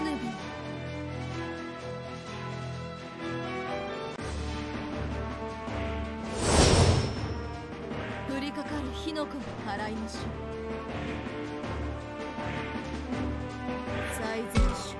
ヌビ降りかかる火の粉を払いましょう。最善手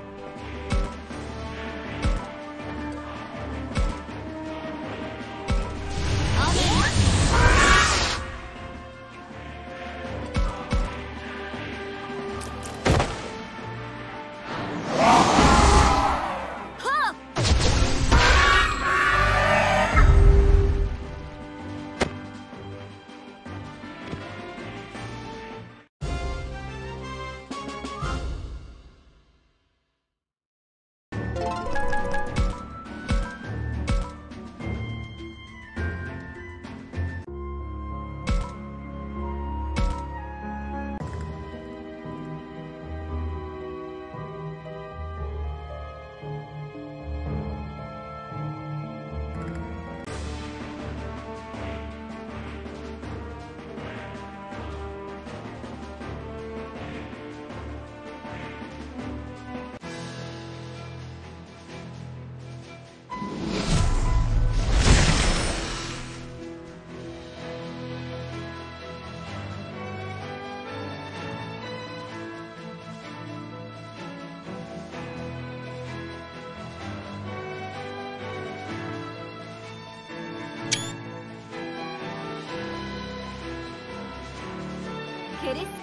ケレス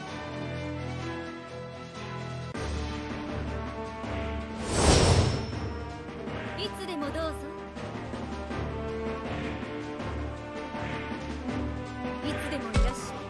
いつでもどうぞ。いつでもいらっしゃい。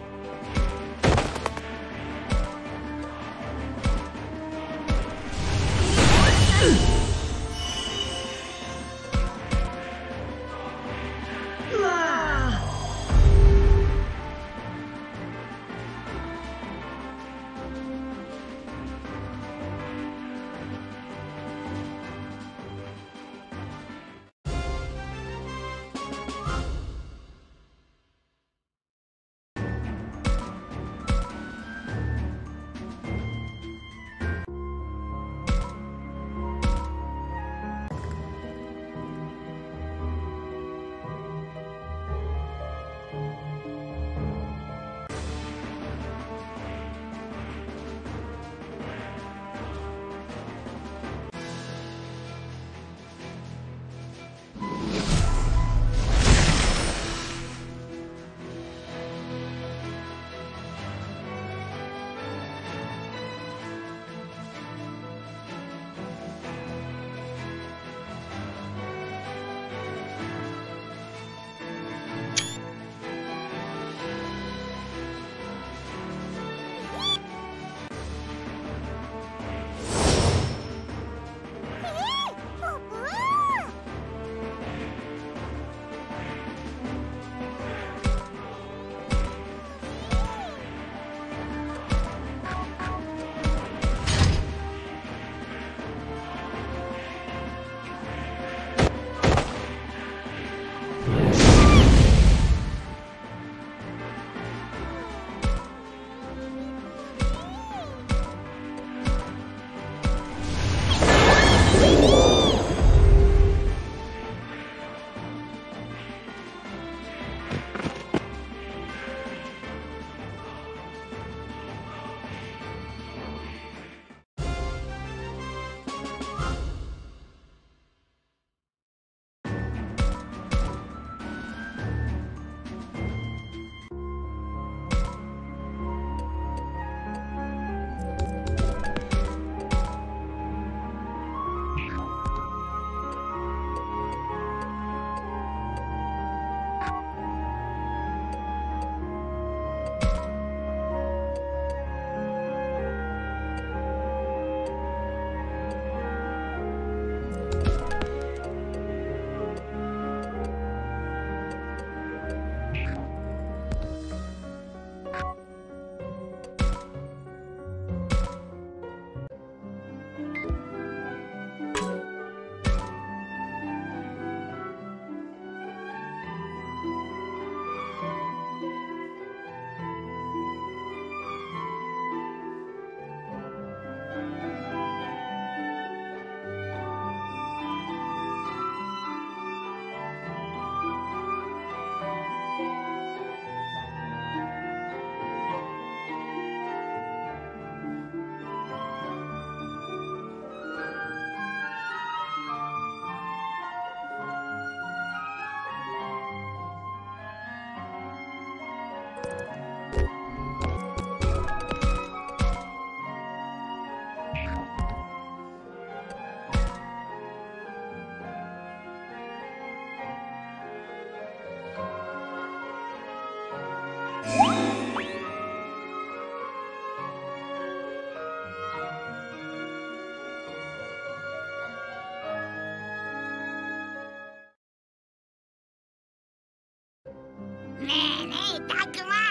ねえねえ、たくま。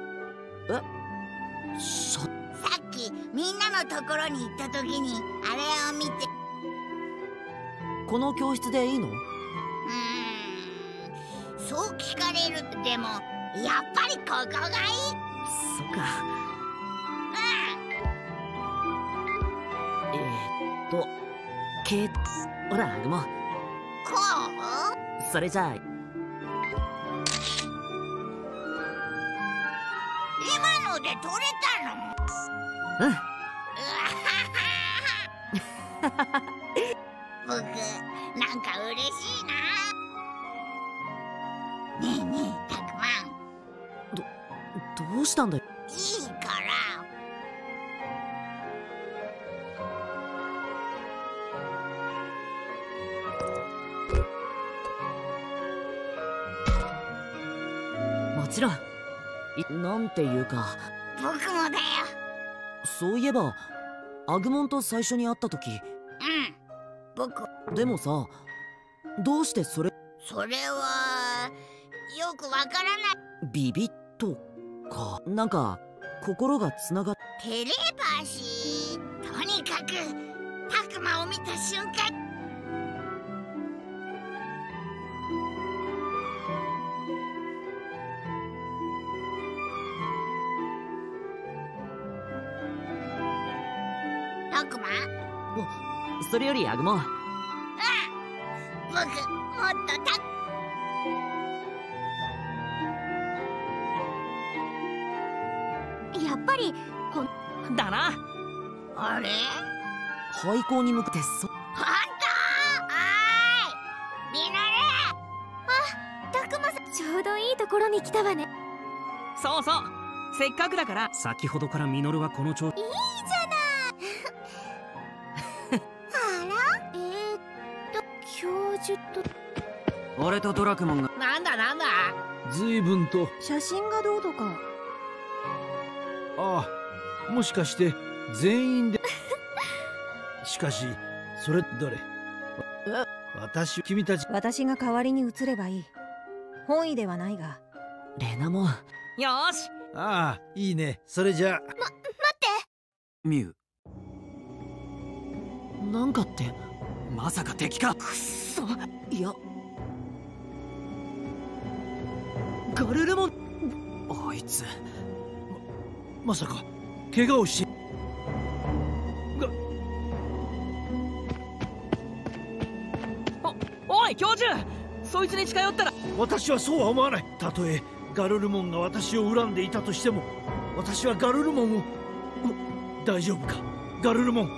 さっきみんなのところに行った時にあれを見て。 この教室でいいの？ そう聞かれる。でもやっぱりここがいい。 そっか。ほらアグモ。 こう？ それじゃあ今ので取れたの？ うん。 僕なんか嬉しいな。ねえねえ、たくまん。 どうしたんだよ。 いいから。 もちろん。なんていうか。 僕もだよ。 そういえばアグモンと最初に会った時。 僕。 でもさ、どうしてそれはよくわからない。 ビビッとかなんか心がつながっテレパシー。とにかくたくまを見た瞬間。たくま。 それよりアグモ。 僕もっとやっぱりだな。 あれ？ 廃校に向けて本当？みんなたくまさん、ちょうどいいところに来たわね。 そうそう、せっかくだから。先ほどからミノルはこの調子。 いいじゃない。教授と俺とドラクモンが。 なんだ随分と。 写真がどうとか。 ああ、もしかして全員で。しかしそれどれ？君たち。 私が代わりに移ればいい。本意ではないが。 レナも。 よーし。 ああ、いいね。それじゃあ。 待って。 ミュウ。 なんかってまさか敵か。 くっそ。いやガルルモン。 あいつまさか怪我をし。 おい教授、そいつに近寄ったら。 私はそうは思わない。たとえガルルモンが私を恨んでいたとしても、私はガルルモンを。大丈夫かガルルモン。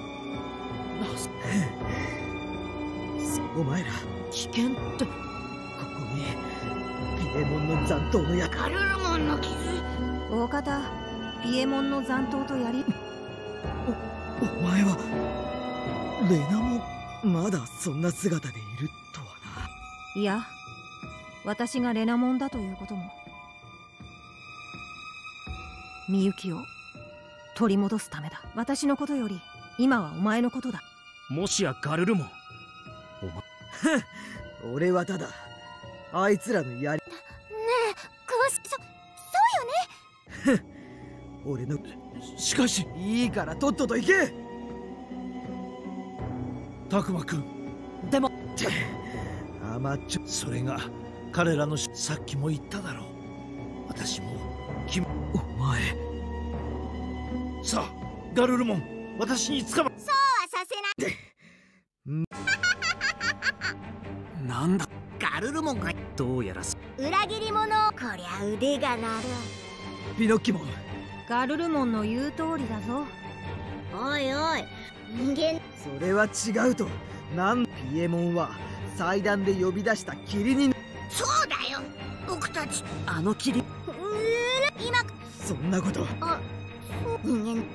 お前ら危険ってここにピエモンの残党のガルルモンの傷。 大方ピエモンの残党とやり。 お前はレナもまだそんな姿でいるとはな。 いや、私がレナモンだということも。みゆきを取り戻すためだ。私のことより今はお前のことだ。 もしやガルルモン。 俺はただあいつらのやり。 ねえ、詳しくそうよね。 俺の。しかしいいからとっとと行け。たくまくん。 でも甘っちょ。それが彼らのさっきも言っただろう。私も君。お前さあガルルモン、私に捕ま。 そうはさせない。 なんだガルルモンがどうやら裏切り者。 こりゃ腕が鳴る。 ピノッキモン。 ガルルモンの言う通りだぞ。 おいおい、人間。 それは違うと。ピエモンは祭壇で呼び出した霧に。 そうだよ、僕僕たちあの霧。 今そんなこと。 人間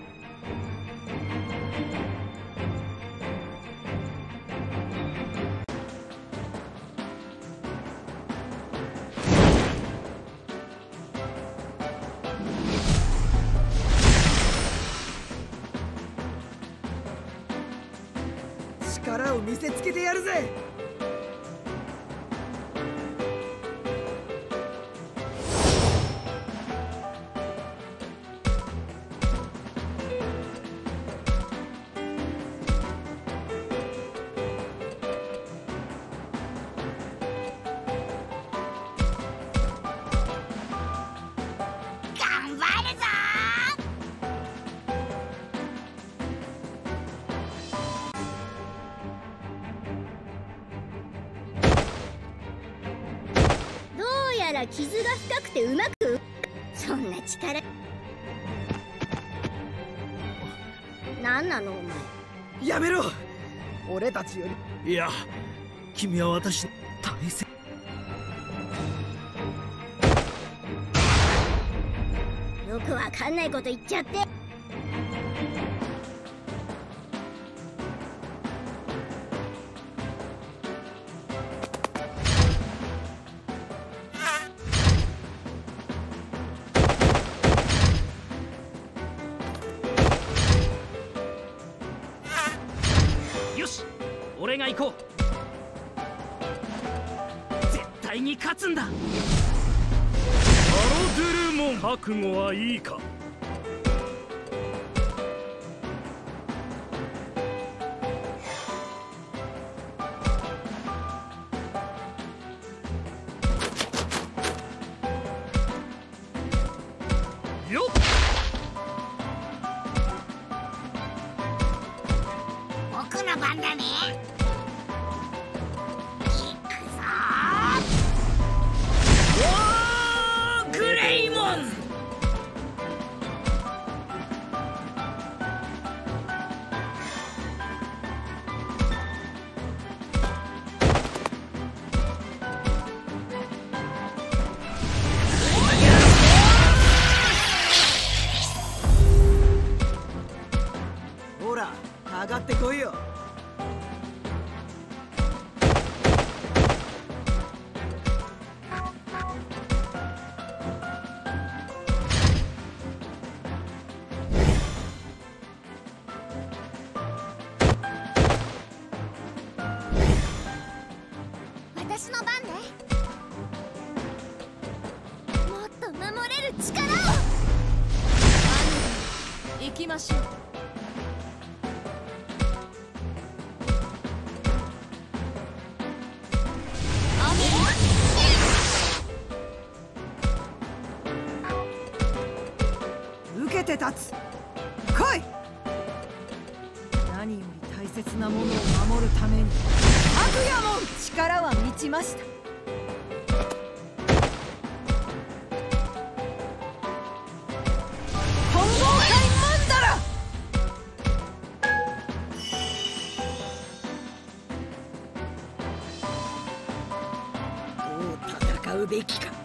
力を見せつけてやるぜ。 頑張るぞどうやら傷が深くてうまく。 そんな力何なのお前。 やめろ。俺たちより。 いや、君は私の大切。 よくわかんないこと言っちゃって。 よし、俺が行こう。絶対に勝つんだ。 アロドゥルモン、覚悟はいいか。よっ、 僕の番だね。行くぞおー、グレイモン。 ほら、上がってこいよ。 私の番ね。もっと守れる力を。 行きましょう。受けて立つ。来い。何より大切なものを守るために。アグヤモン、力は満ちました。混合体マンダラ。 どう戦うべきか。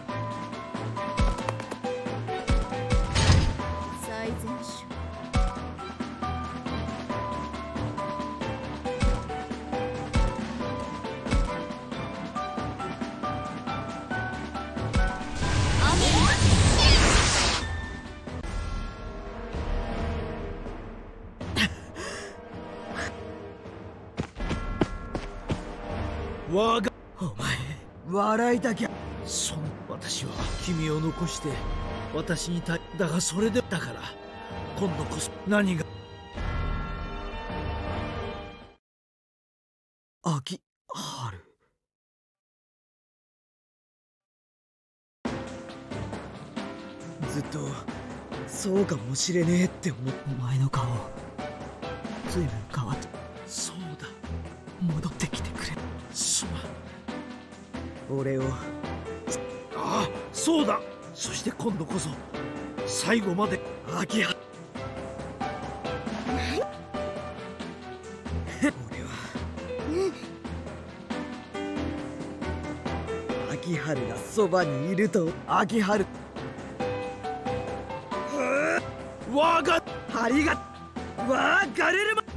最善手。 我がお前、笑いだけ。 私は君を残して私にだがそれでだから今度こそ何が秋春。ずっとそうかもしれねえって思っ。お前の顔随分変わった。 そうだ、 戻ってきてくれ。 すまん。 俺を。 ああ、そうだ。そして今度こそ最後まで秋葉。俺は秋葉春がそばにいると。秋春わがハリがわガレルマ。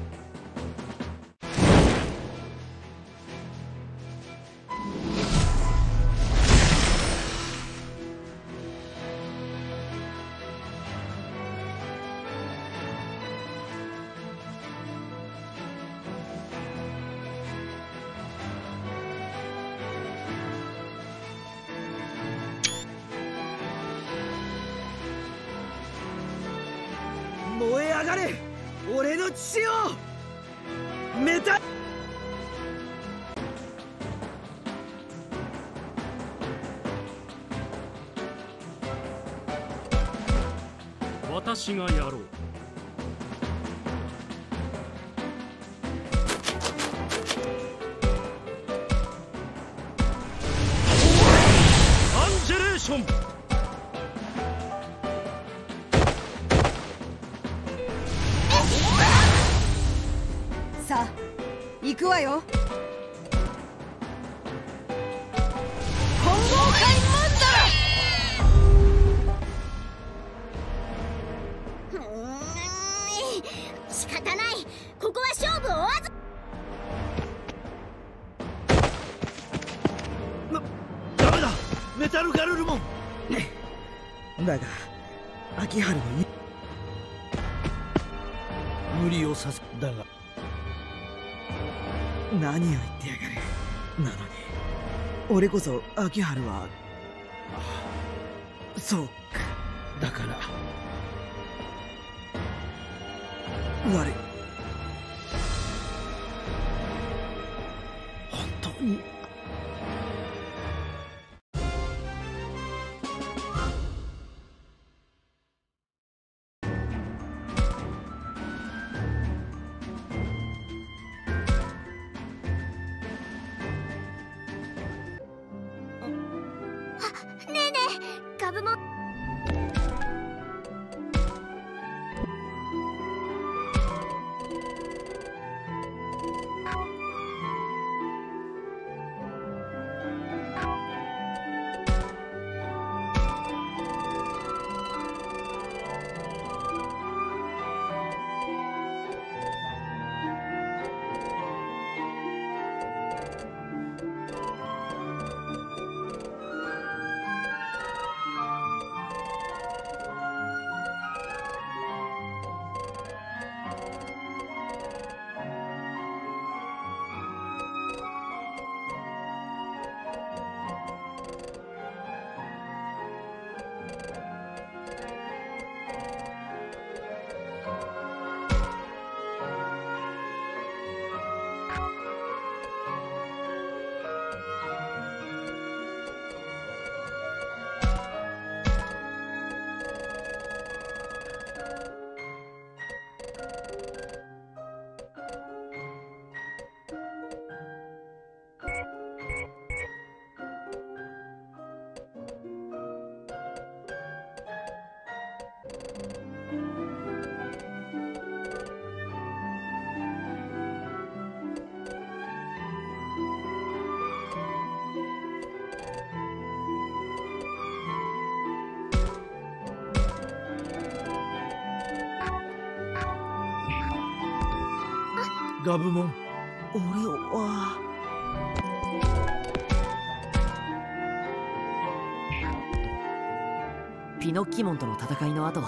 燃え上がれ俺の血よメタ。 私がやろう。アンジェレーション。 さあ行くわよ。混合界マン仕方ない。ここは勝負を追わず。 ダメだメタルガルルモン。 だが秋春の無理をさせだが何を言ってやがる。なのに俺こそ秋春は。そうか。 だから悪い。 本当にねえねえガブモン。 ガブモン。 俺はピノッキモンとの戦いの後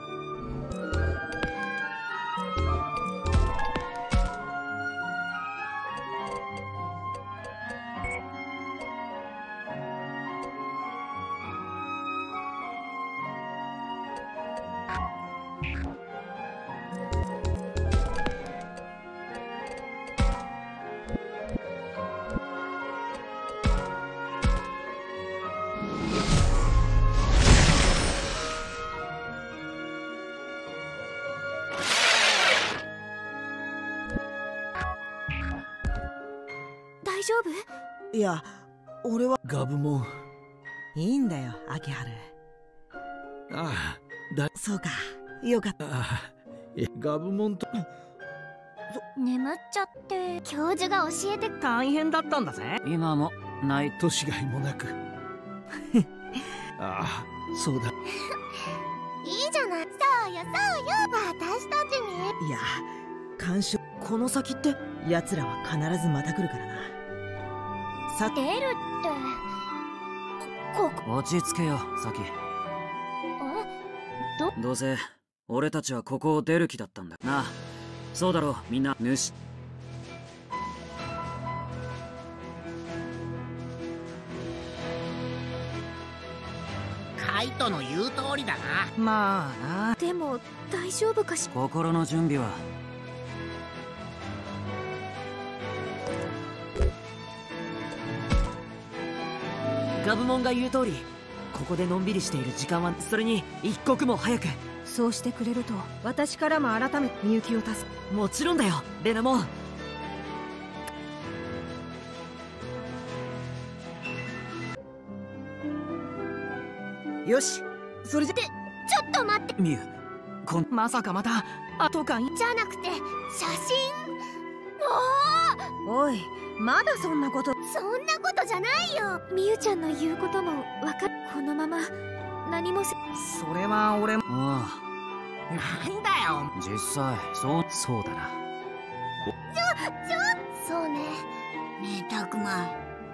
大丈夫？ いや俺はガブモン。 いいんだよ秋春。 ああだそうかよかった。 ガブモンと眠っちゃって。教授が教えて。 大変だったんだぜ。 今もない。 年がいもなくああ、そうだ。 いいじゃない。そうよそうよ、私たちに。 いや、干渉。 この先って奴らは必ずまた来るからな。さ出るってここ。 落ち着けよサキ。どうせ俺たちはここを出る気だったんだなあ。そうだろう、みんな。主カイトの言う通りだな。 まあな。 でも大丈夫かし。 心の準備は。ガブモンが言う通り、ここでのんびりしている時間は、それに一刻も早く。 そうしてくれると私からも改めてみゆきを助け。 もちろんだよレナモン。 よし、それじゃ。 ちょっと待って。 ミュウ、 まさかまた後かい。 じゃなくて写真。 おい、まだそんなこと。 そんなことじゃないよ。みゆちゃんの言うこともわかっ。このまま何もせ。 それは俺も。 あなんだよ。 あ、実際そうだな。 そうね。 ねえ、たくま。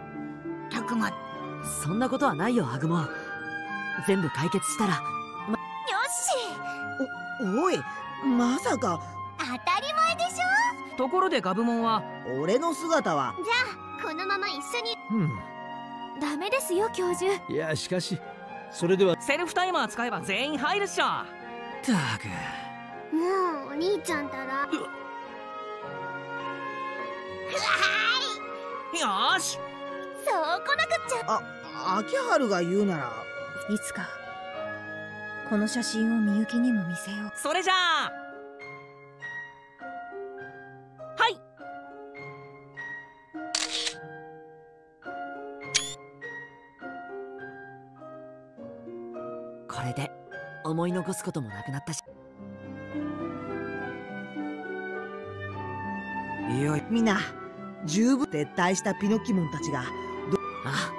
そんなことはないよアグモン。全部解決したら。 よし。 おい、まさか。 当たり前でしょ。 ところでガブモンは。 俺の姿は。 じゃあこのまま一緒に。ダメですよ教授。 いや、しかしそれでは。 セルフタイマー使えば全員入るっしょ。 ったく。 もうお兄ちゃんたら。 よーし。 そう来なくっちゃ。 秋春が言うなら。 いつかこの写真をみゆきにも見せよう。 それじゃあ。はい。 これで思い残すこともなくなったし。いよいよ。 みんな十分撤退したピノキモンたちが。 あ、